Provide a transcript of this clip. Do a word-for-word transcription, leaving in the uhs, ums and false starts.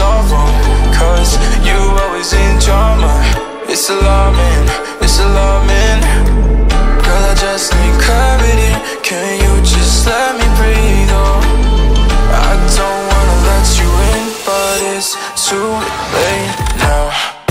all wrong, cause you always in drama. It's alarming, it's alarming. Girl, I just need clarity. Can you just let me breathe, oh? I don't wanna let you in, but it's too late now.